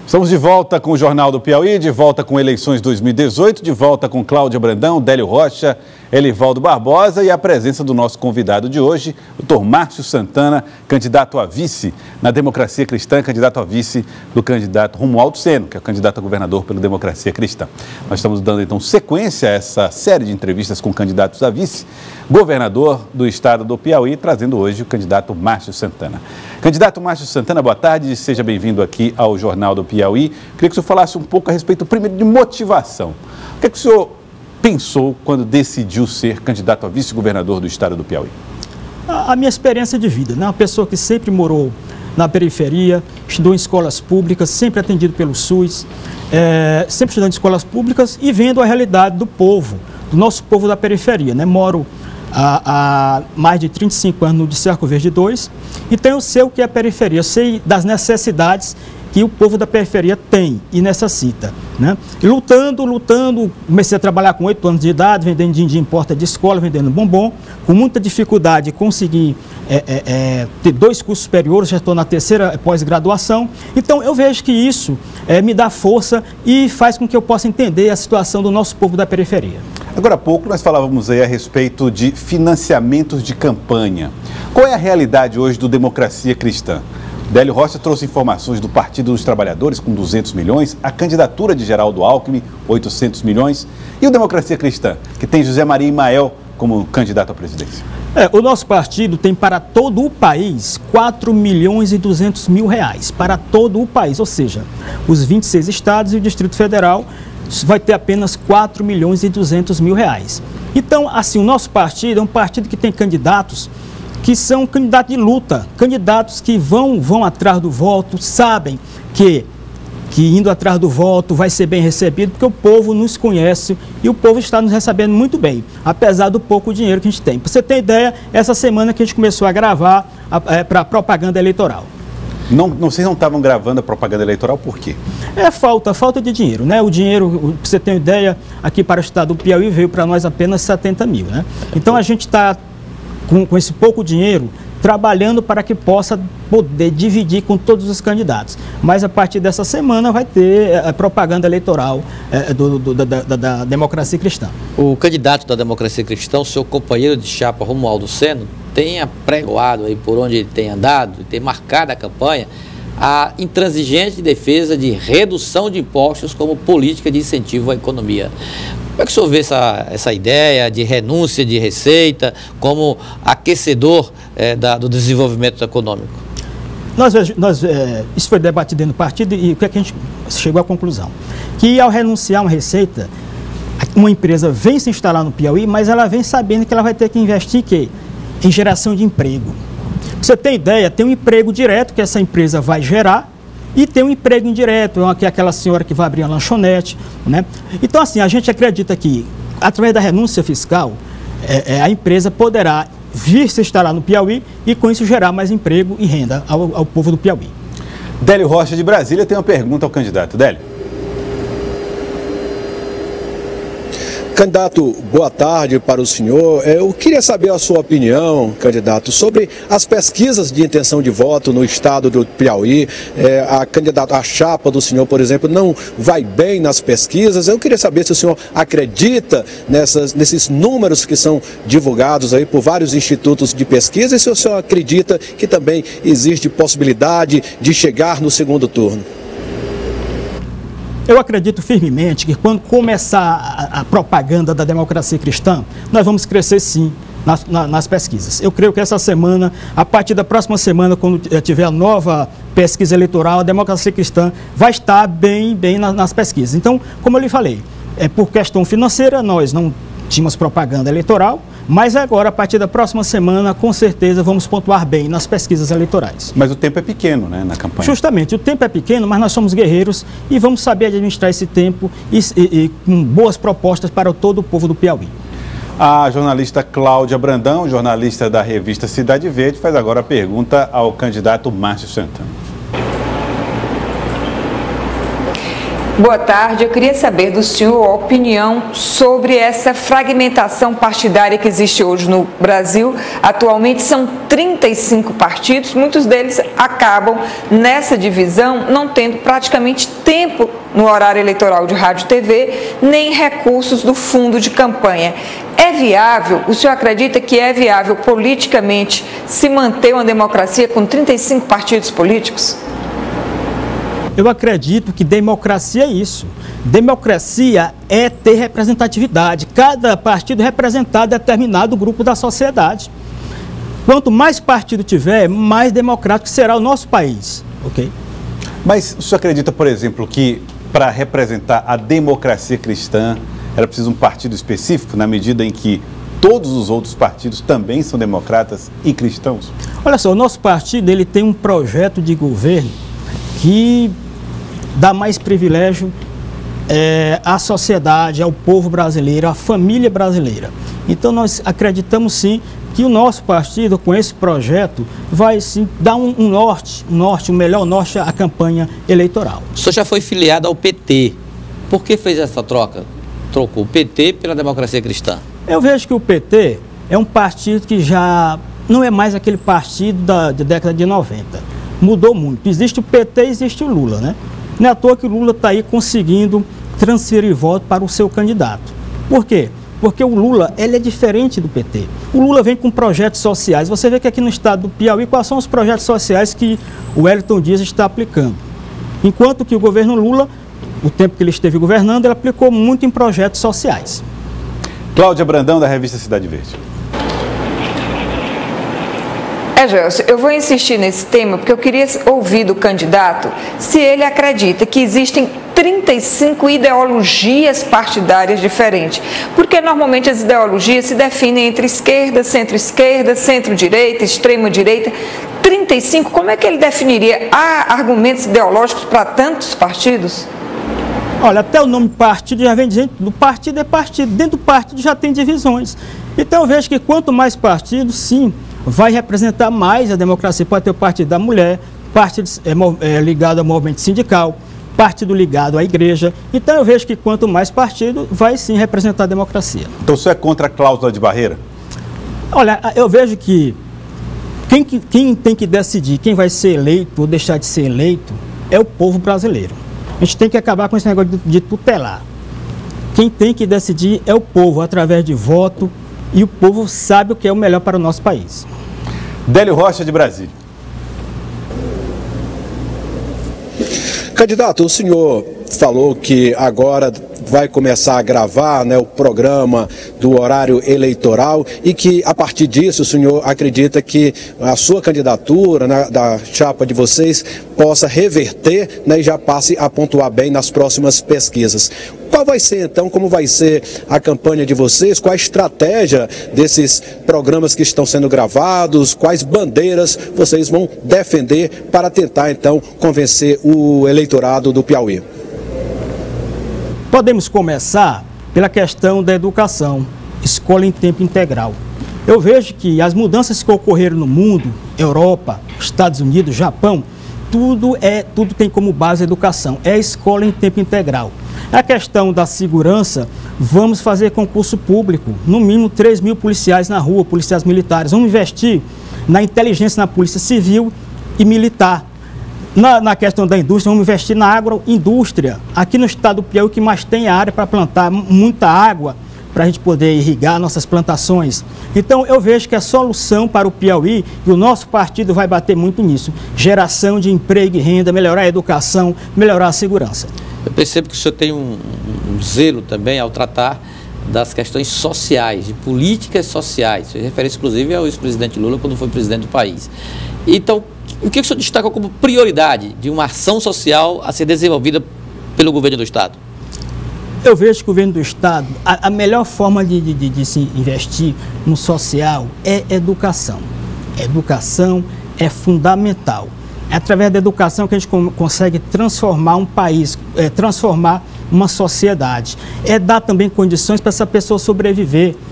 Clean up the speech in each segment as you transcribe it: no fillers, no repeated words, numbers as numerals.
Estamos de volta com o Jornal do Piauí, de volta com eleições 2018, de volta com Cláudia Brandão, Délio Rocha, Elivaldo Barbosa e a presença do nosso convidado de hoje, o Dr. Márcio Santana, candidato a vice na Democracia Cristã, candidato a vice do candidato Romualdo Seno, que é o candidato a governador pela Democracia Cristã. Nós estamos dando então sequência a essa série de entrevistas com candidatos a vice, governador do estado do Piauí, trazendo hoje o candidato Márcio Santana. Candidato Márcio Santana, boa tarde, seja bem-vindo aqui ao Jornal do Piauí. Queria que o senhor falasse um pouco a respeito, primeiro, de motivação. O que é que o senhor pensou quando decidiu ser candidato a vice-governador do estado do Piauí? A minha experiência de vida, né? Uma pessoa que sempre morou na periferia, estudou em escolas públicas, sempre atendido pelo SUS, sempre estudando em escolas públicas e vendo a realidade do povo, do nosso povo da periferia, né? Moro há mais de 35 anos no Distrito Arco Verde 2, então eu sei o que é a periferia, eu sei das necessidades que o povo da periferia tem e necessita, né? E lutando, comecei a trabalhar com 8 anos de idade, vendendo din-din em porta de escola, vendendo bombom, com muita dificuldade consegui ter 2 cursos superiores, já estou na 3ª pós-graduação, então eu vejo que isso me dá força e faz com que eu possa entender a situação do nosso povo da periferia. Agora há pouco nós falávamos aí a respeito de financiamentos de campanha. Qual é a realidade hoje do Democracia Cristã? Délio Rocha trouxe informações do Partido dos Trabalhadores com 200 milhões, a candidatura de Geraldo Alckmin, 800 milhões, e o Democracia Cristã, que tem José Maria Imael como candidato à presidência. O nosso partido tem para todo o país 4 milhões e 200 mil reais, para todo o país, ou seja, os 26 estados e o Distrito Federal vai ter apenas 4 milhões e 200 mil reais. Então, assim, o nosso partido é um partido que tem candidatos que são candidatos de luta, candidatos que vão atrás do voto, sabem que indo atrás do voto vai ser bem recebido, porque o povo nos conhece e o povo está nos recebendo muito bem, apesar do pouco dinheiro que a gente tem. Para você ter ideia, essa semana que a gente começou a gravar para propaganda eleitoral. Vocês não estavam gravando a propaganda eleitoral por quê? Falta de dinheiro, né? O dinheiro, para você ter uma ideia, aqui para o estado do Piauí veio para nós apenas 70 mil, né? Então a gente está com esse pouco dinheiro, trabalhando para que possa poder dividir com todos os candidatos. Mas a partir dessa semana vai ter a propaganda eleitoral da Democracia Cristã. O candidato da Democracia Cristã, o seu companheiro de chapa Romualdo Seno, tem apregoado aí por onde ele tem andado, tem marcado a campanha, a intransigente defesa de redução de impostos como política de incentivo à economia. Como é que o senhor vê essa ideia de renúncia de receita como aquecedor do desenvolvimento econômico? Isso foi debatido dentro do partido e o que é que a gente chegou à conclusão? Que ao renunciar a uma receita, uma empresa vem se instalar no Piauí, mas ela vem sabendo que ela vai ter que investir em geração de emprego. Pra você ter ideia, tem um emprego direto que essa empresa vai gerar e tem um emprego indireto, que é aquela senhora que vai abrir uma lanchonete, né? Então, assim, a gente acredita que, através da renúncia fiscal, a empresa poderá vir se instalar no Piauí e, com isso, gerar mais emprego e renda ao povo do Piauí. Délio Rocha, de Brasília, tem uma pergunta ao candidato. Délio. Candidato, boa tarde para o senhor. Eu queria saber a sua opinião, candidato, sobre as pesquisas de intenção de voto no estado do Piauí. A chapa do senhor, por exemplo, não vai bem nas pesquisas. Eu queria saber se o senhor acredita nesses números que são divulgados aí por vários institutos de pesquisa e se o senhor acredita que também existe possibilidade de chegar no segundo turno. Eu acredito firmemente que quando começar a propaganda da Democracia Cristã, nós vamos crescer sim nas pesquisas. Eu creio que essa semana, a partir da próxima semana, quando tiver a nova pesquisa eleitoral, a Democracia Cristã vai estar bem nas pesquisas. Então, como eu lhe falei, por questão financeira, nós não tínhamos propaganda eleitoral, mas agora, a partir da próxima semana, com certeza, vamos pontuar bem nas pesquisas eleitorais. Mas o tempo é pequeno, né, na campanha? Justamente, o tempo é pequeno, mas nós somos guerreiros e vamos saber administrar esse tempo e com boas propostas para todo o povo do Piauí. A jornalista Cláudia Brandão, jornalista da revista Cidade Verde, faz agora a pergunta ao candidato Márcio Santana. Boa tarde, eu queria saber do senhor a opinião sobre essa fragmentação partidária que existe hoje no Brasil. Atualmente são 35 partidos, muitos deles acabam nessa divisão não tendo praticamente tempo no horário eleitoral de rádio e TV, nem recursos do fundo de campanha. É viável, o senhor acredita que é viável politicamente se manter uma democracia com 35 partidos políticos? Eu acredito que democracia é isso. Democracia é ter representatividade. Cada partido representar determinado grupo da sociedade. Quanto mais partido tiver, mais democrático será o nosso país. Ok? Mas o senhor acredita, por exemplo, que para representar a democracia cristã era preciso um partido específico, na medida em que todos os outros partidos também são democratas e cristãos? Olha só, o nosso partido ele tem um projeto de governo que dá mais privilégio à sociedade, ao povo brasileiro, à família brasileira. Então nós acreditamos sim que o nosso partido, com esse projeto, vai sim dar um melhor norte à campanha eleitoral. O senhor já foi filiado ao PT. Por que fez essa troca? Trocou o PT pela democracia cristã? Eu vejo que o PT é um partido que já não é mais aquele partido da década de 90. Mudou muito. Existe o PT e existe o Lula, né? Não é à toa que o Lula está aí conseguindo transferir voto para o seu candidato. Por quê? Porque o Lula, ele é diferente do PT. O Lula vem com projetos sociais. Você vê que aqui no estado do Piauí, quais são os projetos sociais que o Wellington Dias está aplicando? Enquanto que o governo Lula, o tempo que ele esteve governando, ele aplicou muito em projetos sociais. Cláudia Brandão, da revista Cidade Verde. Gelson, eu vou insistir nesse tema porque eu queria ouvir do candidato se ele acredita que existem 35 ideologias partidárias diferentes. Porque normalmente as ideologias se definem entre esquerda, centro-direita, extrema-direita. 35, como é que ele definiria? Há argumentos ideológicos para tantos partidos? Olha, até o nome partido já vem dizendo, do partido é partido, dentro do partido já tem divisões. Então eu vejo que quanto mais partidos, sim, vai representar mais a democracia. Pode ter o partido da mulher, partido ligado ao movimento sindical, partido ligado à igreja. Então eu vejo que quanto mais partido, vai sim representar a democracia. Então você é contra a cláusula de barreira? Olha, eu vejo que quem tem que decidir quem vai ser eleito ou deixar de ser eleito é o povo brasileiro. A gente tem que acabar com esse negócio de tutelar. Quem tem que decidir é o povo, através de voto, e o povo sabe o que é o melhor para o nosso país. Délio Rocha, de Brasília. Candidato, o senhor falou que agora vai começar a gravar, né, o programa do horário eleitoral e que a partir disso o senhor acredita que a sua candidatura, né, da chapa de vocês possa reverter, né, e já passe a pontuar bem nas próximas pesquisas. Qual vai ser então, como vai ser a campanha de vocês, qual a estratégia desses programas que estão sendo gravados, quais bandeiras vocês vão defender para tentar então convencer o eleitorado do Piauí? Podemos começar pela questão da educação, escola em tempo integral. Eu vejo que as mudanças que ocorreram no mundo, Europa, Estados Unidos, Japão, tudo tem como base a educação, é a escola em tempo integral. A questão da segurança, vamos fazer concurso público, no mínimo 3 mil policiais na rua, policiais militares. Vamos investir na inteligência na polícia civil e militar. Na questão da indústria, vamos investir na agroindústria. Aqui no estado do Piauí, que mais tem área para plantar muita água, para a gente poder irrigar nossas plantações. Então, eu vejo que a solução para o Piauí, e o nosso partido vai bater muito nisso, geração de emprego e renda, melhorar a educação, melhorar a segurança. Eu percebo que o senhor tem um zelo também ao tratar das questões sociais, de políticas sociais. Você refere inclusive ao ex-presidente Lula quando foi presidente do país. Então, o que o senhor destaca como prioridade de uma ação social a ser desenvolvida pelo governo do Estado? Eu vejo que o governo do Estado, a melhor forma de se investir no social é educação. Educação é fundamental. É através da educação que a gente consegue transformar um país, transformar uma sociedade. É dar também condições para essa pessoa sobreviver.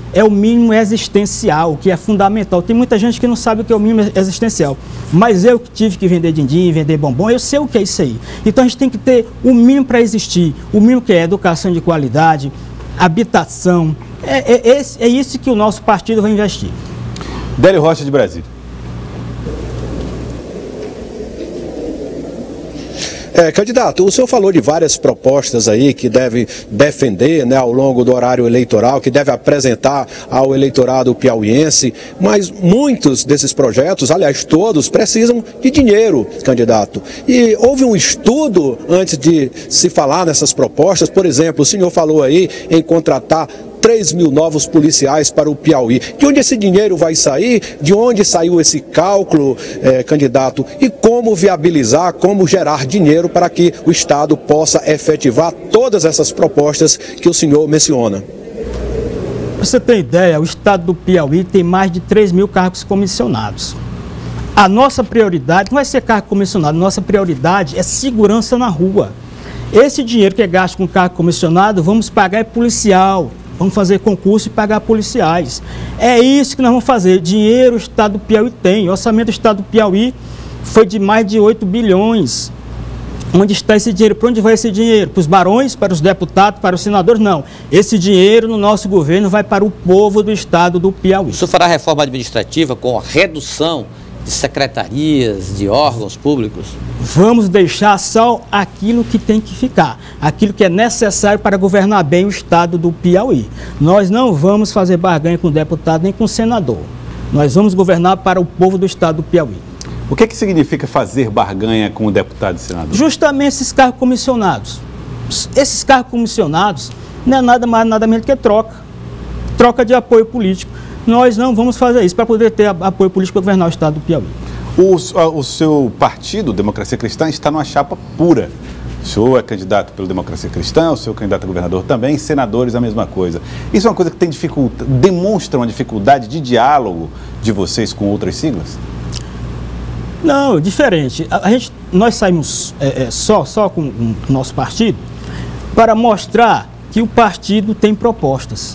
é o mínimo existencial, que é fundamental. Tem muita gente que não sabe o que é o mínimo existencial, mas eu que tive que vender din-din, vender bombom, eu sei o que é isso aí. Então a gente tem que ter o mínimo para existir, o mínimo que é educação de qualidade, habitação, é isso que o nosso partido vai investir. Délio Rocha, de Brasília. Candidato, o senhor falou de várias propostas aí que deve defender, né, ao longo do horário eleitoral, que deve apresentar ao eleitorado piauiense, mas muitos desses projetos, aliás, todos, precisam de dinheiro, candidato. E houve um estudo antes de se falar nessas propostas, por exemplo, o senhor falou aí em contratar 3 mil novos policiais para o Piauí. De onde esse dinheiro vai sair? De onde saiu esse cálculo, candidato? E como viabilizar, como gerar dinheiro para que o Estado possa efetivar todas essas propostas que o senhor menciona? Para você ter ideia, o Estado do Piauí tem mais de 3 mil cargos comissionados. A nossa prioridade não vai ser cargo comissionado, nossa prioridade é segurança na rua. Esse dinheiro que é gasto com cargo comissionado, vamos pagar policial. Vamos fazer concurso e pagar policiais. É isso que nós vamos fazer. Dinheiro o Estado do Piauí tem. O orçamento do Estado do Piauí foi de mais de 8 bilhões. Onde está esse dinheiro? Para onde vai esse dinheiro? Para os barões, para os deputados, para os senadores? Não. Esse dinheiro no nosso governo vai para o povo do Estado do Piauí. O senhor fará reforma administrativa com a redução de secretarias, de órgãos públicos? Vamos deixar só aquilo que tem que ficar, aquilo que é necessário para governar bem o Estado do Piauí. Nós não vamos fazer barganha com o deputado nem com o senador. Nós vamos governar para o povo do Estado do Piauí. O que significa fazer barganha com o deputado e senador? Justamente esses cargos comissionados. Esses cargos comissionados não é nada mais, nada menos que troca de apoio político. Nós não vamos fazer isso para poder ter apoio político para governar o Estado do Piauí. O seu partido, Democracia Cristã, está numa chapa pura. O senhor é candidato pelo Democracia Cristã, o seu candidato a governador também, senadores a mesma coisa. Isso é uma coisa que tem demonstra uma dificuldade de diálogo de vocês com outras siglas? Não, diferente. Nós saímos só com o nosso partido para mostrar que o partido tem propostas.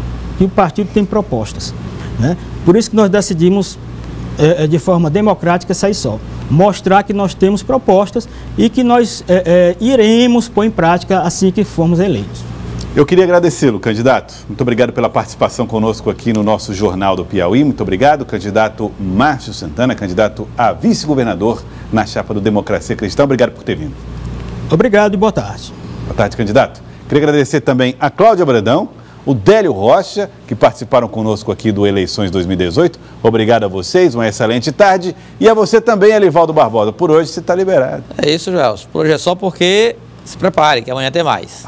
Né? Por isso que nós decidimos, de forma democrática, sair só. Mostrar que nós temos propostas e que nós iremos pôr em prática assim que formos eleitos. Eu queria agradecê-lo, candidato. Muito obrigado pela participação conosco aqui no nosso Jornal do Piauí. Muito obrigado, candidato Márcio Santana, candidato a vice-governador na chapa do Democracia Cristã. Obrigado por ter vindo. Obrigado e boa tarde. Boa tarde, candidato. Queria agradecer também a Cláudia Brandão, o Délio Rocha, que participaram conosco aqui do Eleições 2018. Obrigado a vocês, uma excelente tarde. E a você também, Elivaldo Barbosa. Por hoje você está liberado. É isso, Joelson. Por hoje é só porque se prepare, que amanhã tem mais.